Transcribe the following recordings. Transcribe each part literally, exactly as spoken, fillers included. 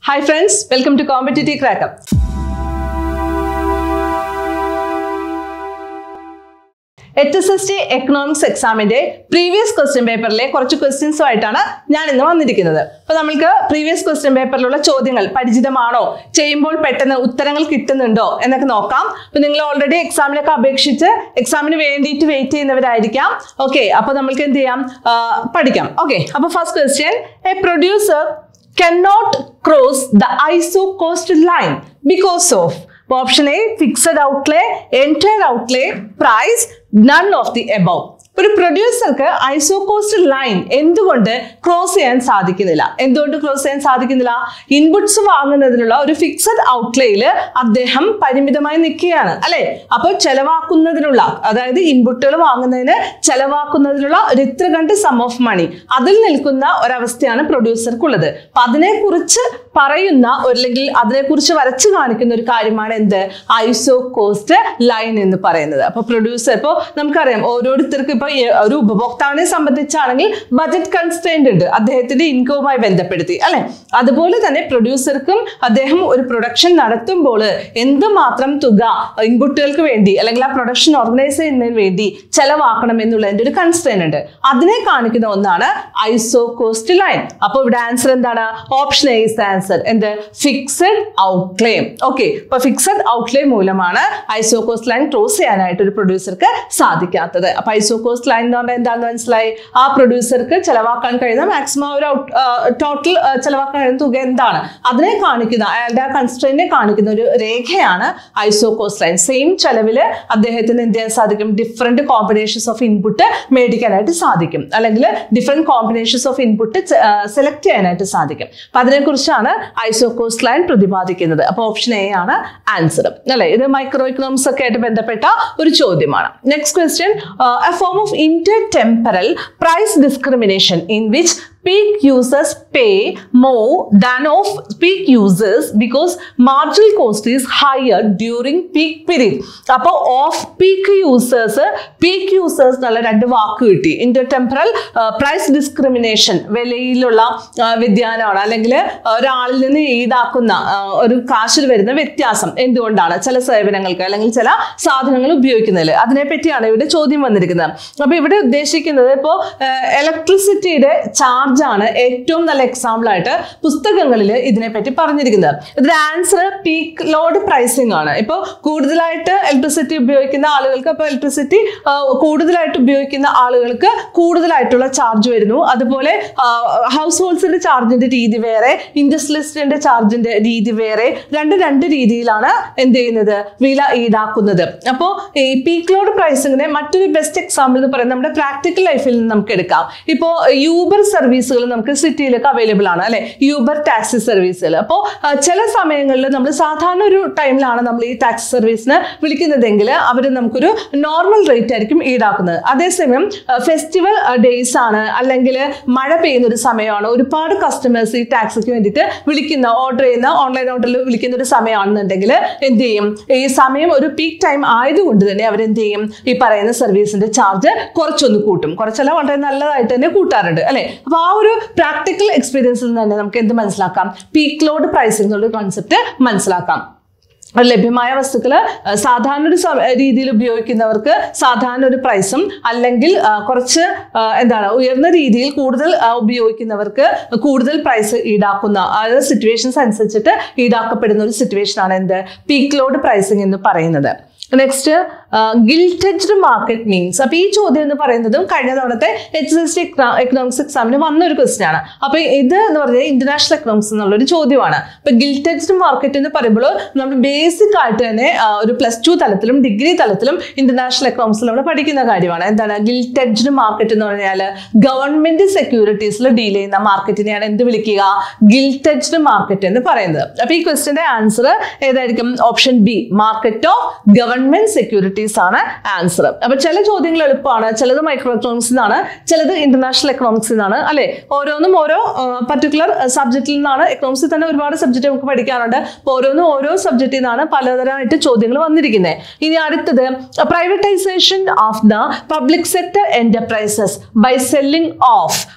Hi friends, welcome to Competitive Cracker. Hsst Economics examന്റെ previous question paperലെ കുറച്ച് questions ആയിട്ടാണ് ഞാൻ ഇന്ന് വന്നിരിക്കുന്നത്. അപ്പോൾ നമുക്ക് previous question paperലുള്ള ചോദ്യങ്ങൾ പരിചിതമാണോ, ചെയ്യുമ്പോൾ പെട്ടെന്ന് ഉത്തരങ്ങൾ കിട്ടുന്നുണ്ടോ എന്നൊക്കെ നോക്കാം. അപ്പോൾ നിങ്ങൾ ഓൾറെഡി എക്സാമിനൊക്കെ അപേക്ഷിച്ച് എക്സാമിന് വേണ്ടിയിട്ട് വെയിറ്റ് ചെയ്യുന്നവരായിരിക്കാം. ഓക്കേ, അപ്പോൾ നമുക്ക് എന്ത് ചെയ്യാം, പഠിക്കാം. ഓക്കേ, അപ്പോൾ first question, a producer cannot cross the I S O cost line because of option A, fixed outlay, entire outlay, price, none of the above. ഒരു പ്രൊഡ്യൂസർക്ക് ഐസോ കോസ്റ്റ് ലൈൻ എന്തുകൊണ്ട് cross ചെയ്യാൻ സാധിക്കുന്നില്ല? എന്തുകൊണ്ട് ക്രോസ് ചെയ്യാൻ സാധിക്കുന്നില്ല? Inputs വാങ്ങുന്നതിനുള്ള ഒരു fixed ഔട്ട്ലേയിൽ അദ്ദേഹം പരിമിതമായി നിൽക്കുകയാണ്, അല്ലെ? അപ്പോൾ ചെലവാക്കുന്നതിനുള്ള, അതായത് ഇൻപുട്ടുകൾ വാങ്ങുന്നതിന് ചെലവാക്കുന്നതിനുള്ള ഒരു ഇത്ര കണ്ട് സം ഓഫ് മണി അതിൽ നിൽക്കുന്ന ഒരവസ്ഥയാണ് പ്രൊഡ്യൂസർക്കുള്ളത്. അപ്പൊ അതിനെക്കുറിച്ച് പറയുന്ന അല്ലെങ്കിൽ അതിനെക്കുറിച്ച് വരച്ചു കാണിക്കുന്ന ഒരു കാര്യമാണ് എന്ത്, ഐസോ കോസ്റ്റ് ലൈൻ എന്ന് പറയുന്നത്. അപ്പൊ പ്രൊഡ്യൂസർ, ഇപ്പോൾ നമുക്കറിയാം ഓരോരുത്തർക്ക് ഇപ്പൊ ഒരു ഉപഭോക്താവിനെ സംബന്ധിച്ചാണെങ്കിൽ ബജറ്റ് കൺസ്ട്രെയിന്റ് ഉണ്ട് അദ്ദേഹത്തിന്റെ ഇൻകവുമായി ബന്ധപ്പെടുത്തി, അല്ലെ? അതുപോലെ തന്നെ പ്രൊഡ്യൂസർക്കും അദ്ദേഹം ഒരു പ്രൊഡക്ഷൻ നടത്തുമ്പോൾ എന്തുമാത്രം തുക ഇൻപുട്ടുകൾക്ക് വേണ്ടി അല്ലെങ്കിൽ ആ പ്രൊഡക്ഷൻ ഓർഗനൈസ് ചെയ്യുന്നതിന് വേണ്ടി ചെലവാക്കണം എന്നുള്ളതിന്റെ ഒരു കൺസ്ട്രെയിന്റ് ഉണ്ട്. അതിനെ കാണിക്കുന്ന ഒന്നാണ് ഐസോ കോസ്റ്റ് ലൈൻ. അപ്പൊ ഇവിടെ ആൻസർ എന്താണ്? Option A is answer. എന്ത്? Fixed outlay. ഓക്കെ, അപ്പൊ ഫിക്സഡ് ഔട്ട്ലേ മൂലമാണ് ഐസോ കോസ്റ്റ് ലൈൻ ക്രോസ് ചെയ്യാനായിട്ട് ഒരു പ്രൊഡ്യൂസർക്ക് സാധിക്കാത്തത്. അപ്പൊ ഐസോ കോസ്റ്റ് ലൈൻ എന്ന് പറഞ്ഞാൽ എന്താണെന്ന് മനസ്സിലായി? ആ പ്രൊഡ്യൂസർക്ക് ചെലവാക്കാൻ കഴിയുന്ന മാക്സിമം ഒരു ടോട്ടൽ ചെലവാക്കാൻ കഴിയുന്ന തുക എന്താണ് അതിനെ കാണിക്കുന്ന, അയാളുടെ ആ കൺസ്ട്രെയിനെ കാണിക്കുന്ന ഒരു രേഖയാണ് ഐസോ കോസ്റ്റ് ലൈൻ. സെയിം ചെലവില് അദ്ദേഹത്തിന് എന്ത് ചെയ്യാൻ സാധിക്കും? ഡിഫറെന്റ് കോമ്പിനേഷൻസ് ഓഫ് ഇൻപുട്ട് മേടിക്കാനായിട്ട് സാധിക്കും, അല്ലെങ്കിൽ different combinations of input select ചെയ്യാനായിട്ട് സാധിക്കും. അപ്പൊ അതിനെക്കുറിച്ചാണ് ഐസോ കോസ്റ്റ് ലൈൻ പ്രതിപാദിക്കുന്നത്. അപ്പൊ ഓപ്ഷൻ എ ആണ് ആൻസർ, അല്ലെ? ഇത് മൈക്രോ ഇക്കണോമിക്സ് ഒക്കെ ആയിട്ട് ബന്ധപ്പെട്ട ഒരു ചോദ്യമാണ്. Next question, a form of intertemporal price discrimination in which peak users pay more than of peak users because marginal cost is higher during peak period. അപ്പോൾ off peak users, peak users എന്നുള്ള രണ്ട് വാക്ക് കിട്ടി. ഇന്റർടെമ്പറൽ price discrimination, വിലയിലുള്ള വ്യതിയാനമാണ്, അല്ലെങ്കിൽ ഒരാളിൽ നിന്ന് ഈടാക്കുന്ന ഒരു കാശിൽ വരുന്ന വ്യത്യാസം എന്തുകൊണ്ടാണ് ചില സേവനങ്ങൾക്ക് അല്ലെങ്കിൽ ചില സാധനങ്ങൾ ഉപയോഗിക്കുന്നതിൽ, അതിനെപ്പറ്റിയാണ് ഇവിടെ ചോദ്യം വന്നിരിക്കുന്നത്. അപ്പൊ ഇവിടെ ഉദ്ദേശിക്കുന്നത് ഇപ്പോൾ ഇലക്ട്രിസിറ്റിയുടെ ചാർജ് ആണ് ഏറ്റവും നല്ല എക്സാമ്പിൾ ആയിട്ട് പുസ്തകങ്ങളിൽ ഇതിനെപ്പറ്റി പറഞ്ഞിരിക്കുന്നത്. ഇതിന്റെ ആൻസർ പീക്ക് ലോഡ് പ്രൈസിംഗ് ആണ്. ഇപ്പോൾ കൂടുതലായിട്ട് ഇലക്ട്രിസിറ്റി ഉപയോഗിക്കുന്ന ആളുകൾക്ക്, അപ്പോൾ ഇലക്ട്രിസിറ്റി കൂടുതലായിട്ട് ഉപയോഗിക്കുന്ന ആളുകൾക്ക് കൂടുതലായിട്ടുള്ള ചാർജ് വരുന്നു. അതുപോലെ ഹൗസ് ഹോൾഡ്സിന്റെ ചാർജിന്റെ രീതി വേറെ, ഇൻഡസ്ട്രിയലിസ്റ്റിന്റെ ചാർജിന്റെ രീതി വേറെ, രണ്ട് രണ്ട് രീതിയിലാണ് എന്ത് ചെയ്യുന്നത്, വില ഈടാക്കുന്നത്. അപ്പോൾ ഈ പീക്ക് ലോഡ് പ്രൈസിങ്ങിനെ മറ്റൊരു ബെസ്റ്റ് എക്സാമ്പിൾ എന്ന് പറയുന്നത് നമ്മുടെ പ്രാക്ടിക്കൽ ലൈഫിൽ നിന്ന് നമുക്ക് എടുക്കാം. ഇപ്പോൾ യൂബർ സർവീസുകൾ നമുക്ക് സിറ്റിയിലൊക്കെ അവൈലബിൾ ആണ്, അല്ലെ? യൂബർ ടാക്സി സർവീസുകൾ. അപ്പോൾ ചില സമയങ്ങളിൽ നമ്മൾ സാധാരണ ഒരു ടൈമിലാണ് നമ്മൾ ഈ ടാക്സി സർവീസിന് വിളിക്കുന്നതെങ്കിൽ അവർ നമുക്കൊരു നോർമൽ റേറ്റ് ആയിരിക്കും ഈടാക്കുന്നത്. അതേസമയം ഫെസ്റ്റിവൽ ഡേയ്സ് ആണ്, അല്ലെങ്കിൽ മഴ പെയ്യുന്ന ഒരു സമയമാണ്, ഒരുപാട് കസ്റ്റമേഴ്സ് ഈ ടാക്സിക്ക് വേണ്ടിയിട്ട് വിളിക്കുന്ന, ഓർഡർ ചെയ്യുന്ന, ഓൺലൈൻ ഓർഡറിൽ വിളിക്കുന്ന ഒരു സമയമാണെന്നുണ്ടെങ്കിൽ എന്ത് ചെയ്യും, ഈ സമയം ഒരു പീക്ക് ടൈം ആയതുകൊണ്ട് തന്നെ അവരെന്ത് ചെയ്യും, ഈ പറയുന്ന സർവീസിന്റെ ചാർജ് കുറച്ചൊന്ന് കൂട്ടും. കുറച്ചല്ല, വളരെ നല്ലതായിട്ട് തന്നെ കൂട്ടാറുണ്ട്, അല്ലെ? അപ്പൊ ആ ഒരു പ്രാക്ടിക്കൽ എക്സ്പീരിയൻസിൽ നിന്ന് തന്നെ നമുക്ക് എന്ത് മനസ്സിലാക്കാം? പീക്ക് ലോഡ് പ്രൈസിംഗ് എന്നുള്ള കോൺസെപ്റ്റ് മനസ്സിലാക്കാം. ലഭ്യമായ വസ്തുക്കൾ സാധാരണ ഒരു രീതിയിൽ ഉപയോഗിക്കുന്നവർക്ക് സാധാരണ ഒരു പ്രൈസും, അല്ലെങ്കിൽ കുറച്ച് എന്താണ് ഉയർന്ന രീതിയിൽ കൂടുതൽ ഉപയോഗിക്കുന്നവർക്ക് കൂടുതൽ പ്രൈസ് ഈടാക്കുന്ന, അതായത് സിറ്റുവേഷൻസ് അനുസരിച്ചിട്ട് ഈടാക്കപ്പെടുന്ന ഒരു സിറ്റുവേഷൻ ആണ് എന്ത്, പീക്ക് ലോഡ് പ്രൈസിംഗ് എന്ന് പറയുന്നത്. Next, gilted market means. അപ്പൊ ഈ ചോദ്യം എന്ന് പറയുന്നതും കഴിഞ്ഞ തവണത്തെ എച്ച് എസ് ടി എക്കണോമിക്സ് എക്സാമിന് വന്ന ഒരു ക്വസ്റ്റ്യൻ ആണ്. അപ്പൊ ഇത് എന്ന് പറഞ്ഞാൽ ഇന്റർനാഷണൽ എക്കണോമിക്സ് എന്നുള്ള ഒരു ചോദ്യമാണ്. അപ്പൊ ഗിൽറ്റഡ് മാർക്കറ്റ് എന്ന് പറയുമ്പോൾ നമ്മൾ ബേസിക് ആയിട്ട് തന്നെ ഒരു പ്ലസ് ടു തലത്തിലും ഡിഗ്രി തലത്തിലും ഇന്റർനാഷണൽ എക്കണോമിക്സിൽ നമ്മൾ പഠിക്കുന്ന കാര്യമാണ്. എന്താണ് ഗിൽറ്റഡ് മാർക്കറ്റ് എന്ന് പറഞ്ഞാൽ? ഗവൺമെന്റ് സെക്യൂരിറ്റീസിൽ ഡീൽ ചെയ്യുന്ന മാർക്കറ്റിനെയാണ് എന്ത് വിളിക്കുക? ഗിൽറ്റഡ് മാർക്കറ്റ് എന്ന് പറയുന്നത്. അപ്പൊ ഈ ക്വസ്റ്റ്യന്റെ ആൻസർ ഏതായിരിക്കും? Option B, market of government securities ആണ് ആൻസർ. അപ്പൊ ചില ചോദ്യങ്ങൾ എളുപ്പമാണ്, ചിലത് മൈക്രോ എക്കണോമിക്സ് നിന്നാണ്, ചിലത് ഇന്റർനാഷണൽ എക്കണോമിക്സ് നിന്നാണ്, അല്ലെ? ഓരോന്നും ഓരോ പർട്ടിക്കുലർ സബ്ജക്റ്റിൽ നിന്നാണ്. എക്കണോമിക്സിൽ തന്നെ ഒരുപാട് സബ്ജക്റ്റ് നമുക്ക് പഠിക്കാറുണ്ട്. അപ്പൊ ഓരോന്നും ഓരോ സബ്ജക്റ്റിൽ നിന്നാണ് പലതരമായിട്ട് ചോദ്യങ്ങൾ വന്നിരിക്കുന്നത്. ഇനി അടുത്തത്, privatisation of the public sector enterprises by selling of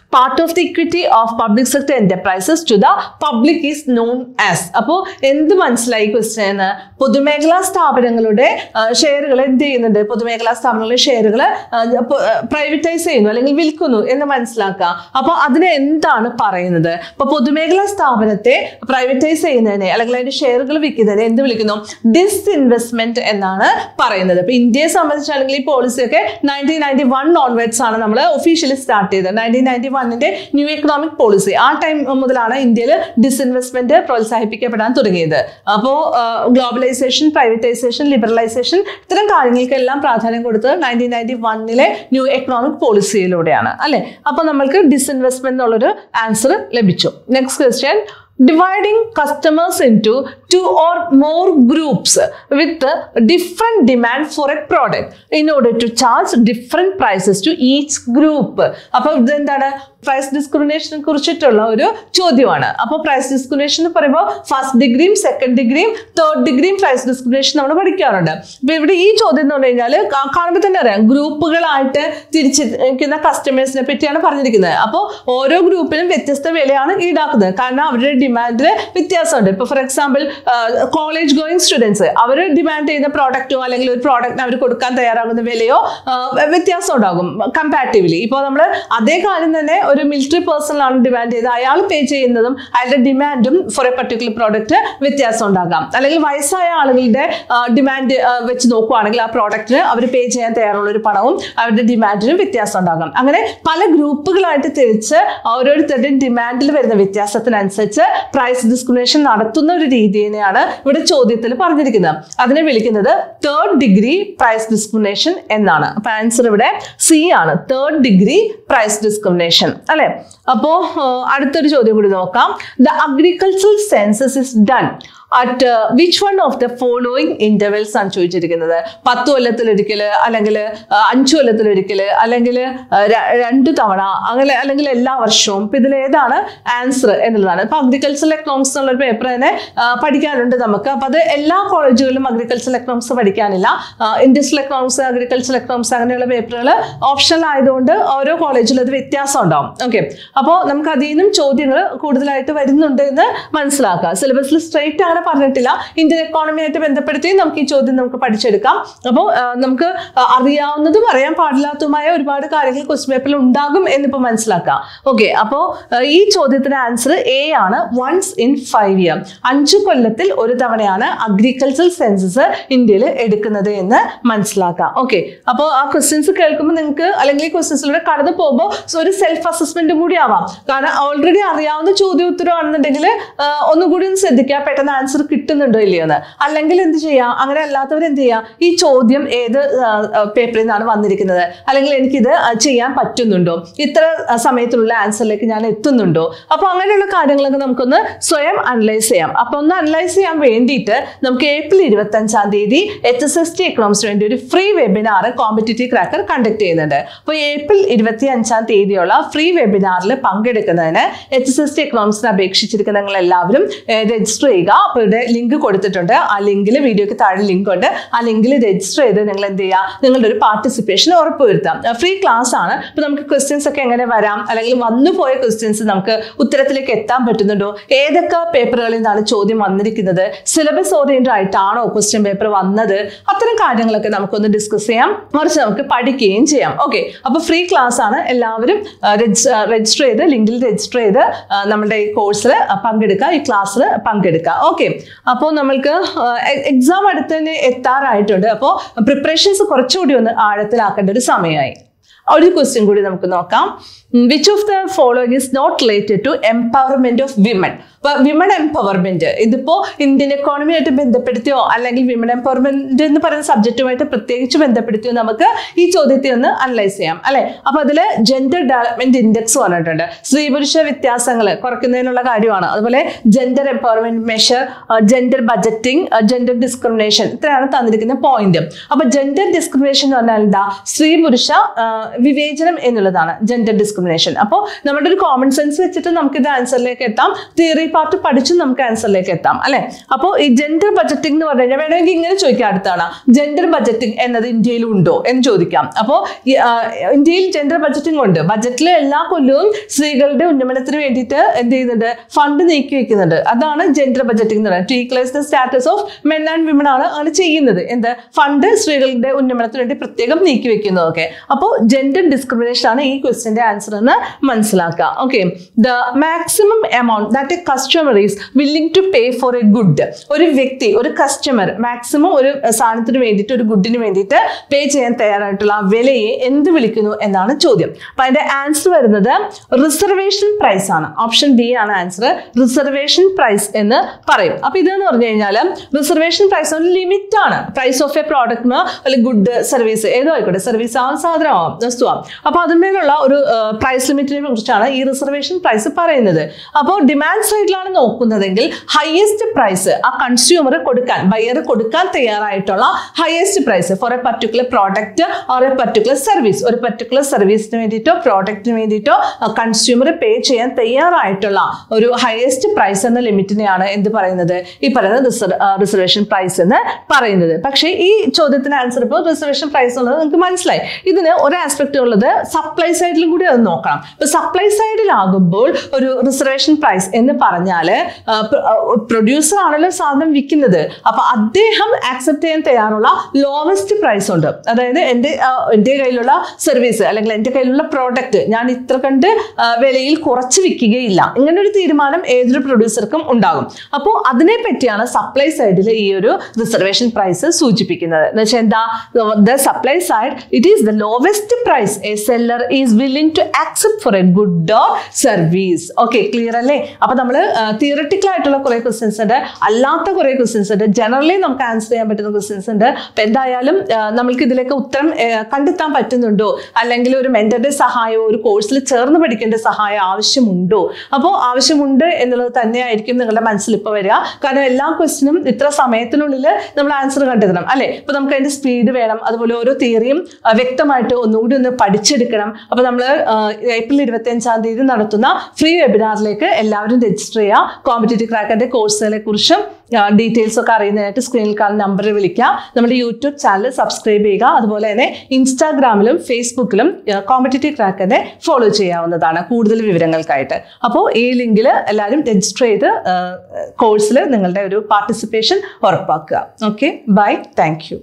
part of the equity of public sector enterprises to the public is known as. അപ്പോൾ എന്ത് മനസ്സിലായി ക്വസ്റ്റ്യൻ എന്ന്? പൊതുമേഖലാ സ്ഥാപനങ്ങളുടെ ഷെയറുകൾ എന്ത് ചെയ്യുന്നുണ്ട്? പൊതുമേഖലാ സ്ഥാപനങ്ങളുടെ ഷെയറുകൾ പ്രൈവറ്റൈസ് ചെയ്യുന്നു അല്ലെങ്കിൽ വിൽക്കുന്നു എന്ന് മനസ്സിലാക്കുക. അപ്പോൾ അതിനെ എന്താണ് പറയുന്നത്? അപ്പൊ പൊതുമേഖലാ സ്ഥാപനത്തെ പ്രൈവറ്റൈസ് ചെയ്യുന്നതിനെ അല്ലെങ്കിൽ അതിന്റെ ഷെയറുകൾ വിൽക്കുന്നതിനെ എന്ത് വിളിക്കുന്നു? ഡിസ്ഇൻവെസ്റ്റ്മെന്റ് എന്നാണ് പറയുന്നത്. അപ്പൊ ഇന്ത്യയെ സംബന്ധിച്ചാണെങ്കിൽ ഈ പോളിസിയൊക്കെ നയൻറ്റീൻ നയൻറ്റി വൺ ഓൺവേർഡ്സ് ആണ് നമ്മൾ ഒഫീഷ്യലി സ്റ്റാർട്ട് ചെയ്തത്. നയൻറ്റീൻ നയൻറ്റി വണ്ണിന്റെ ന്യൂ എക്കണോമിക് പോളിസി ആ ടൈം മുതലാണ് ഇന്ത്യയിൽ ഡിസ്ഇൻവെസ്റ്റ്മെന്റ് പ്രോത്സാഹിപ്പിക്കപ്പെടാൻ തുടങ്ങിയത്. അപ്പോൾ ഗ്ലോബലൈസേഷൻ, പ്രൈവറ്റൈസേഷൻ, ലിബറലൈസേഷൻ ഇത്തരം കാര്യങ്ങൾക്കെല്ലാം പ്രാധാന്യം കൊടുത്തത് നയൻറ്റീൻ നയൻറ്റി വണ്ണിലെ ന്യൂ എക്കണോമിക് പോളിസിയിലൂടെയാണ് അല്ലെ. അപ്പൊ നമ്മൾക്ക് ഡിസ്ഇൻവെസ്റ്റ്മെന്റ് എന്നുള്ളൊരു ആൻസർ ലഭിച്ചു. Next question, dividing customers into two or more groups with different demand for a product in order to charge different prices to each group. അപ്പോൾ ഇതെന്താണ്? പ്രൈസ് ഡിസ്ക്രിമിനേഷനെ കുറിച്ചിട്ടുള്ള ഒരു ചോദ്യമാണ്. അപ്പോൾ പ്രൈസ് ഡിസ്ക്രിമിനേഷൻ എന്ന് പറയുമ്പോൾ ഫസ്റ്റ് ഡിഗ്രിയും സെക്കൻഡ് ഡിഗ്രിയും തേർഡ് ഡിഗ്രിയും പ്രൈസ് ഡിസ്ക്രിമിനേഷൻ നമ്മൾ പഠിക്കാറുണ്ട്. അപ്പൊ ഇവിടെ ഈ ചോദ്യം എന്ന് പറഞ്ഞു കഴിഞ്ഞാൽ കാണുമ്പോൾ തന്നെ അറിയാം, ഗ്രൂപ്പുകളായിട്ട് തിരിച്ചിരിക്കുന്ന കസ്റ്റമേഴ്സിനെ പറ്റിയാണ് പറഞ്ഞിരിക്കുന്നത്. അപ്പോൾ ഓരോ ഗ്രൂപ്പിനും വ്യത്യസ്ത വിലയാണ് ഈടാക്കുന്നത്. കാരണം അവരുടെ ഡിമാൻഡിൽ വ്യത്യാസമുണ്ട്. ഇപ്പൊ for example college going students അവർ ഡിമാൻഡ് ചെയ്യുന്ന പ്രോഡക്റ്റോ അല്ലെങ്കിൽ ഒരു പ്രോഡക്റ്റിന് അവർ കൊടുക്കാൻ തയ്യാറാകുന്ന വിലയോ വ്യത്യാസം ഉണ്ടാകും കമ്പാരിറ്റീവ്ലി. ഇപ്പോൾ നമ്മൾ അതേ കാര്യം തന്നെ ഒരു മിലിറ്ററി പേഴ്സൺ ആണ് ഡിമാൻഡ് ചെയ്ത് അയാൾ പേ ചെയ്യുന്നതും അയാളുടെ ഡിമാൻഡും ഫോർ എ പർട്ടിക്കുലർ പ്രോഡക്റ്റ് വ്യത്യാസം ഉണ്ടാകാം. അല്ലെങ്കിൽ വയസ്സായ ആളുകളുടെ ഡിമാൻഡ് വെച്ച് നോക്കുകയാണെങ്കിൽ ആ പ്രോഡക്റ്റിന് അവർ പേ ചെയ്യാൻ തയ്യാറുള്ള ഒരു പണവും അവരുടെ ഡിമാൻഡിനും വ്യത്യാസം ഉണ്ടാകാം. അങ്ങനെ പല ഗ്രൂപ്പുകളായിട്ട് തിരിച്ച് ഓരോരുത്തരുടെയും ഡിമാൻഡിൽ വരുന്ന വ്യത്യാസത്തിനനുസരിച്ച് പ്രൈസ് ഡിസ്ക്രിമിനേഷൻ നടത്തുന്ന ഒരു രീതിയെയാണ് ഇവിടെ ചോദ്യത്തിൽ പറഞ്ഞിരിക്കുന്നത്. അതിനെ വിളിക്കുന്നത് തേർഡ് ഡിഗ്രി പ്രൈസ് ഡിസ്ക്രിമിനേഷൻ എന്നാണ്. അപ്പൊ ആൻസർ ഇവിടെ സി ആണ്, തേർഡ് ഡിഗ്രി പ്രൈസ് ഡിസ്ക്രിമിനേഷൻ അല്ലെ. അപ്പോ അടുത്തൊരു ചോദ്യം കൂടി നോക്കാം. The agricultural census is done at uh, which one of the following intervals ആണ് ചോദിച്ചിരിക്കുന്നത്? പത്ത് കൊല്ലത്തിലൊരിക്കൽ, അല്ലെങ്കിൽ അഞ്ചു കൊല്ലത്തിലൊരിക്കൽ, അല്ലെങ്കിൽ രണ്ട് തവണ, അങ്ങനെ അല്ലെങ്കിൽ എല്ലാ വർഷവും. ഇപ്പൊ ഇതിൽ ഏതാണ് ആൻസർ എന്നുള്ളതാണ്. ഇപ്പൊ അഗ്രികൾച്ചറൽ എക്കണോമിക്സ് എന്നുള്ളൊരു പേപ്പർ തന്നെ പഠിക്കാനുണ്ട് നമുക്ക്. അപ്പൊ അത് എല്ലാ കോളേജുകളിലും അഗ്രികൾച്ചറൽ എക്കണോമിക്സ് പഠിക്കാനില്ല. ഇൻഡസ്ട്രിയൽ എക്കണോമിക്സ്, അഗ്രികൾച്ചറൽ എക്കണോമിക്സ് അങ്ങനെയുള്ള പേപ്പറുകൾ ഓപ്ഷണൽ ആയതുകൊണ്ട് ഓരോ കോളേജിലും അത് വ്യത്യാസം ഉണ്ടാവും. ഓക്കെ, അപ്പോൾ നമുക്ക് അതിൽ നിന്നും ചോദ്യങ്ങൾ കൂടുതലായിട്ട് വരുന്നുണ്ട് എന്ന് മനസ്സിലാക്കാം. സിലബസിൽ സ്ട്രെയിറ്റ് ആണ് പറഞ്ഞിട്ടില്ല. ഇന്ത്യൻ എക്കോണമിയായിട്ട് ബന്ധപ്പെടുത്തി നമുക്ക് ഈ ചോദ്യം നമുക്ക് പഠിച്ചെടുക്കാം. അപ്പോൾ നമുക്ക് അറിയാവുന്നതും അറിയാൻ പാടില്ലാത്തതുമായ ഒരുപാട് കാര്യങ്ങൾ ക്വസ്റ്റ്യൻ പേപ്പറിൽ ഉണ്ടാകും എന്നിപ്പോൾ മനസ്സിലാക്കാം. ഓക്കെ, അപ്പോൾ ഈ ചോദ്യത്തിന് ആൻസർ എ ആണ്, വൺസ് ഇൻ ഫൈവ് ഇയർ. അഞ്ചു കൊല്ലത്തിൽ ഒരു തവണയാണ് അഗ്രികൾച്ചറൽ സെൻസസ് ഇന്ത്യയിൽ എടുക്കുന്നത് എന്ന് മനസ്സിലാക്കാം. ഓക്കെ, അപ്പോൾ ആ ക്വസ്റ്റ്യൻസ് കേൾക്കുമ്പോൾ നിങ്ങൾക്ക് അല്ലെങ്കിൽ ഈ ക്വസ്റ്റ്യൻസിലൂടെ കടന്നു പോകുമ്പോൾ ഒരു സെൽഫ് അസസ്മെന്റ് കൂടി ആവാം. കാരണം ഓൾറെഡി അറിയാവുന്ന ചോദ്യ ഉത്തരവാണെന്നുണ്ടെങ്കിൽ ഒന്നുകൂടി ഒന്ന് ശ്രദ്ധിക്കുക, പെട്ടെന്ന് ആൻസർ കിട്ടുന്നുണ്ടോ ഇല്ലയോ എന്ന്. അല്ലെങ്കിൽ എന്ത് ചെയ്യാം, അങ്ങനെ അല്ലാത്തവർ എന്ത് ചെയ്യാം, ഈ ചോദ്യം ഏത് പേപ്പറിൽ നിന്നാണ് വന്നിരിക്കുന്നത്, അല്ലെങ്കിൽ എനിക്കിത് ചെയ്യാൻ പറ്റുന്നുണ്ടോ, ഇത്ര സമയത്തുള്ള ആൻസറിലേക്ക് ഞാൻ എത്തുന്നുണ്ടോ. അപ്പൊ അങ്ങനെയുള്ള കാര്യങ്ങളൊക്കെ നമുക്കൊന്ന് സ്വയം അനലൈസ് ചെയ്യാം. അപ്പൊ ഒന്ന് അനലൈസ് ചെയ്യാൻ വേണ്ടിയിട്ട് നമുക്ക് ഏപ്രിൽ ഇരുപത്തി അഞ്ചാം തീയതി എച്ച് എസ് എസ് ടി എക്കണോമിക്സിന് വേണ്ടി ഒരു free webinar competitive cracker conduct ചെയ്യുന്നുണ്ട്. അപ്പോൾ ഏപ്രിൽ ഇരുപത്തി അഞ്ചാം തീയതിയുള്ള ഫ്രീ വെബിനാറിൽ പങ്കെടുക്കുന്നതിന് എച്ച് എസ് എസ് ടി എക്കണോമിക്സിന് അപേക്ഷിച്ചിരിക്കുന്ന നിങ്ങൾ എല്ലാവരും രജിസ്റ്റർ ചെയ്യുക. അപ്പോൾ ഇവിടെ ലിങ്ക് കൊടുത്തിട്ടുണ്ട്. ആ ലിങ്കിൽ വീഡിയോക്ക് താഴെ ലിങ്ക് ഉണ്ട്. ആ ലിങ്കിൽ രജിസ്റ്റർ ചെയ്ത് നിങ്ങൾ എന്ത് ചെയ്യുക, നിങ്ങളുടെ ഒരു പാർട്ടിസിപ്പേഷൻ ഉറപ്പുവരുത്താം. ഫ്രീ ക്ലാസ് ആണ്. ഇപ്പൊ നമുക്ക് ക്വസ്റ്റ്യൻസ് ഒക്കെ എങ്ങനെ വരാം, അല്ലെങ്കിൽ വന്നു പോയ ക്വസ്റ്റ്യൻസ് നമുക്ക് ഉത്തരത്തിലേക്ക് എത്താൻ പറ്റുന്നുണ്ടോ, ഏതൊക്കെ പേപ്പറുകളിൽ നിന്നാണ് ചോദ്യം വന്നിരിക്കുന്നത്, സിലബസ് ഓറിയന്റഡ് ആയിട്ടാണോ ക്വസ്റ്റ്യൻ പേപ്പർ വന്നത്, അത്തരം കാര്യങ്ങളൊക്കെ നമുക്കൊന്ന് ഡിസ്കസ് ചെയ്യാം, മറിച്ച് നമുക്ക് പഠിക്കുകയും ചെയ്യാം. ഓക്കെ, അപ്പൊ ഫ്രീ ക്ലാസ് ആണ്. എല്ലാവരും രജിസ്റ്റർ ചെയ്ത് ലിങ്കിൽ രജിസ്റ്റർ ചെയ്ത് നമ്മുടെ ഈ കോഴ്സിൽ പങ്കെടുക്കുക, ഈ ക്ലാസ്സിൽ പങ്കെടുക്കുക. ഓക്കെ, അപ്പോൾ നമ്മൾക്ക് എക്സാം അടുത്ത് തന്നെ എത്താറായിട്ടുണ്ട്. അപ്പോൾ പ്രിപ്പറേഷൻസ് കുറച്ചുകൂടി ഒന്ന് ആഴത്തിലാക്കേണ്ട ഒരു സമയമായി. ഒരു ക്വസ്റ്റ്യൻ കൂടി നമുക്ക് നോക്കാം. Which of the following is not related to empowerment of women. അപ്പൊ വിമൺ എംപവർമെന്റ് ഇതിപ്പോ ഇന്ത്യൻ എക്കോണമിയായിട്ട് ബന്ധപ്പെടുത്തിയോ അല്ലെങ്കിൽ വിമൺ എംപവർമെന്റ് എന്ന് പറയുന്ന സബ്ജക്റ്റുമായിട്ട് പ്രത്യേകിച്ച് ബന്ധപ്പെടുത്തിയോ നമുക്ക് ഈ ചോദ്യത്തെ ഒന്ന് അനലൈസ് ചെയ്യാം അല്ലെ. അപ്പൊ അതില് ജെൻഡർ ഡെവലപ്മെന്റ് ഇൻഡെക്സ് പറഞ്ഞിട്ടുണ്ട്. സ്ത്രീ പുരുഷ വ്യത്യാസങ്ങൾ കുറയ്ക്കുന്നതിനുള്ള കാര്യമാണ്. അതുപോലെ gender empowerment measure, gender budgeting, gender discrimination, ഇത്രയാണ് തന്നിരിക്കുന്ന പോയിന്റ്. അപ്പൊ ജെൻഡർ ഡിസ്ക്രിമിനേഷൻ എന്ന് പറഞ്ഞാൽ എന്താ, സ്ത്രീ പുരുഷ വിവേചനം എന്നുള്ളതാണ് ജെൻഡർ ഡിസ്ക്രിമിനേഷൻ. അപ്പോൾ നമ്മുടെ ഒരു കോമൺ സെൻസ് വെച്ചിട്ട് നമുക്ക് ഇത് ആൻസറിലേക്ക് എത്താം, തിയറി പാർട്ട് പഠിച്ചും നമുക്ക് ആൻസറിലേക്ക് എത്താം അല്ലെ. അപ്പോൾ ഈ ജെൻഡർ ബജറ്റിംഗ് എന്ന് പറഞ്ഞു കഴിഞ്ഞാൽ വേണമെങ്കിൽ ഇങ്ങനെ ചോദിക്കാം അടുത്താണ്, ജെൻഡർ ബജറ്റിംഗ് എന്നത് ഇന്ത്യയിൽ ഉണ്ടോ എന്ന് ചോദിക്കാം. അപ്പോൾ ഇന്ത്യയിൽ ജെൻഡർ ബജറ്റിംഗ് ഉണ്ട്. ബജറ്റിൽ എല്ലാ കൊല്ലവും സ്ത്രീകളുടെ ഉന്നമനത്തിന് വേണ്ടിയിട്ട് എന്ത് ചെയ്യുന്നുണ്ട്, ഫണ്ട് നീക്കി വെക്കുന്നുണ്ട്. അതാണ് ജെൻഡർ ബജറ്റിംഗ് എന്ന് പറയുന്നത്. To equalise the status of men and women ആണ് ആണ് ചെയ്യുന്നത്. എന്ത് ഫണ്ട് സ്ത്രീകളുടെ ഉന്നമനത്തിന് വേണ്ടി പ്രത്യേകം നീക്കി വെക്കുന്നതൊക്കെ. അപ്പോൾ ജെൻഡർ ഡിസ്ക്രിമിനേഷൻ ആണ് ഈ ക്വസ്റ്റ്യന്റെ ആൻസർ എന്ന് മനസ്സിലാക്കുക. Okay, the maximum amount that a customer is willing to pay for a good. ഒരു വ്യക്തി, ഒരു കസ്റ്റമർ മാക്സിമം ഒരു സാധനത്തിന് വേണ്ടിയിട്ട്, ഒരു ഗുഡിന് വേണ്ടിയിട്ട് പേ ചെയ്യാൻ തയ്യാറായിട്ടുള്ള ആ വിലയെ എന്ത് വിളിക്കുന്നു എന്നാണ് ചോദ്യം. അപ്പൊ അതിന്റെ ആൻസർ വരുന്നത് റിസർവേഷൻ പ്രൈസ് ആണ്. ഓപ്ഷൻ ബി ആണ് ആൻസർ, റിസർവേഷൻ പ്രൈസ് എന്ന് പറയും. അപ്പൊ ഇതെന്ന് പറഞ്ഞു കഴിഞ്ഞാൽ റിസർവേഷൻ പ്രൈസ് ഒരു ലിമിറ്റ് ആണ്. പ്രൈസ് ഓഫ് എ പ്രോഡക്റ്റ് അല്ലെങ്കിൽ ഗുഡ് സർവീസ് ഏതോ ആയിക്കോട്ടെ, സർവീസ് ആവാം, സാധനമാവാം, വസ്തുവാം. അപ്പൊ അതിന്മേലുള്ള ഒരു പ്രൈസ് ലിമിറ്റിനെ കുറിച്ചാണ് ഈ റിസർവേഷൻ പ്രൈസ് പറയുന്നത്. അപ്പോൾ ഡിമാൻഡ് സൈഡിലാണ് നോക്കുന്നതെങ്കിൽ ഹയസ്റ്റ് പ്രൈസ് ആ കൺസ്യൂമർ കൊടുക്കാൻ, ബയർ കൊടുക്കാൻ തയ്യാറായിട്ടുള്ള highest price for a particular product or a particular service, ഒരു പർട്ടിക്കുലർ സർവീസിന് വേണ്ടിയിട്ടോ പ്രോഡക്റ്റിന് വേണ്ടിയിട്ടോ കൺസ്യൂമർ പേ ചെയ്യാൻ തയ്യാറായിട്ടുള്ള ഒരു ഹയസ്റ്റ് പ്രൈസ് എന്ന ലിമിറ്റിനെയാണ് എന്ത് പറയുന്നത്, ഈ പറയുന്നത് റിസർവേഷൻ പ്രൈസ് എന്ന് പറയുന്നത്. പക്ഷേ ഈ ചോദ്യത്തിന് ആൻസർ ഇപ്പോൾ റിസർവേഷൻ പ്രൈസ് ഉള്ളത് നിങ്ങൾക്ക് മനസ്സിലായി. ഇതിന് ഒരു ആസ്പെക്ട് ഉള്ളത് സപ്ലൈ സൈഡിലും കൂടി അത് നോക്കണം. ഇപ്പൊ സപ്ലൈ സൈഡിലാകുമ്പോൾ ഒരു റിസർവേഷൻ പ്രൈസ് എന്ന് പറഞ്ഞാൽ പ്രൊഡ്യൂസർ ആണല്ലോ സാധനം വിൽക്കുന്നത്. അപ്പൊ അദ്ദേഹം ആക്സെപ്റ്റ് ചെയ്യാൻ തയ്യാറുള്ള ലോവസ്റ്റ് പ്രൈസ് ഉണ്ട്. അതായത് എൻ്റെ എൻ്റെ കയ്യിലുള്ള സർവീസ് അല്ലെങ്കിൽ എൻ്റെ കയ്യിലുള്ള പ്രോഡക്റ്റ് ഞാൻ ഇത്ര കണ്ട് വിലയിൽ കുറച്ച് വിൽക്കുകയില്ല, ഇങ്ങനെ ഒരു തീരുമാനം ഏതൊരു പ്രൊഡ്യൂസർക്കും ഉണ്ടാകും. അപ്പോൾ അതിനെ പറ്റിയാണ് സപ്ലൈ സൈഡിൽ ഈ ഒരു റിസർവേഷൻ പ്രൈസ് സൂചിപ്പിക്കുന്നത്. എന്ന് വെച്ചാൽ എന്താ, the supply side it is the lowest price a seller is willing to accept for a good or service. Okay, clear അല്ലേ? അപ്പൊ നമ്മൾ തിയറട്ടിക്കൽ ആയിട്ടുള്ള കുറെ ക്വസ്റ്റ്യൻസ് ഉണ്ട്, അല്ലാത്ത കുറെ ക്വസ്റ്റ്യൻസ് ഉണ്ട്, ജനറലി നമുക്ക് ആൻസർ ചെയ്യാൻ പറ്റുന്ന ക്വസ്റ്റ്യൻസ് ഉണ്ട്. അപ്പൊ എന്തായാലും നമുക്ക് ഇതിലേക്ക് ഉത്തരം കണ്ടെത്താൻ പറ്റുന്നുണ്ടോ, അല്ലെങ്കിൽ ഒരു മെന്ററുടെ സഹായമോ ഒരു കോഴ്സിൽ ചേർന്ന് പഠിക്കേണ്ട സഹായം ആവശ്യമുണ്ടോ? അപ്പോൾ ആവശ്യമുണ്ട് എന്നുള്ളത് തന്നെയായിരിക്കും നിങ്ങളുടെ മനസ്സിൽ ഇപ്പോൾ വരിക. കാരണം എല്ലാ ക്വസ്റ്റിനും ഇത്ര സമയത്തിനുള്ളിൽ നമ്മൾ ആൻസർ കണ്ടെത്തണം അല്ലെ. ഇപ്പൊ നമുക്ക് അതിന്റെ സ്പീഡ് വേണം, അതുപോലെ ഓരോ തിയറിയും വ്യക്തമായിട്ട് ഒന്നുകൂടി ഒന്ന് പഠിച്ചെടുക്കണം. അപ്പൊ നമ്മൾ ഏപ്രിൽ ഇരുപത്തി അഞ്ചാം തീയതി നടത്തുന്ന ഫ്രീ വെബിനാറിലേക്ക് എല്ലാവരും രജിസ്റ്റർ ചെയ്യുക. കോമ്പറ്റേറ്റീവ് ക്രാക്കറിന്റെ കോഴ്സുകളെ കുറിച്ചും ഡീറ്റെയിൽസ് ഒക്കെ അറിയുന്നതിനായിട്ട് സ്ക്രീനിൽ കാണുന്ന നമ്പറിൽ വിളിക്കുക. നമ്മുടെ യൂട്യൂബ് ചാനൽ സബ്സ്ക്രൈബ് ചെയ്യുക. അതുപോലെ തന്നെ ഇൻസ്റ്റാഗ്രാമിലും ഫേസ്ബുക്കിലും കോമ്പറ്റേറ്റീവ് ക്രാക്കറിനെ ഫോളോ ചെയ്യാവുന്നതാണ് കൂടുതൽ വിവരങ്ങൾക്കായിട്ട്. അപ്പോൾ ഈ ലിങ്കിൽ എല്ലാവരും രജിസ്റ്റർ ചെയ്ത് കോഴ്സിൽ നിങ്ങളുടെ ഒരു പാർട്ടിസിപ്പേഷൻ ഉറപ്പാക്കുക. Okay, bye, thank U.